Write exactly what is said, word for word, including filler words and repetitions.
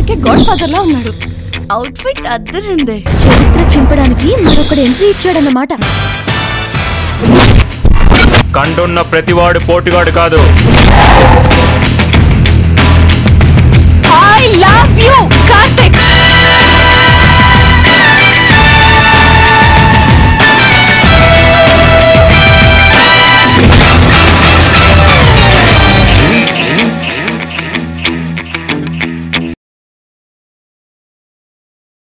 చూడ్డానికే God father లా ఉన్నాడు. Outfit అద్దరిందే. చరిత్ర చింపడానికి మరొకడు ఎంట్రీ ఇచ్చాడన్నమాట. కంటున్న ప్రతివాడు పోటుగాడు కాదు. I love you Karthik.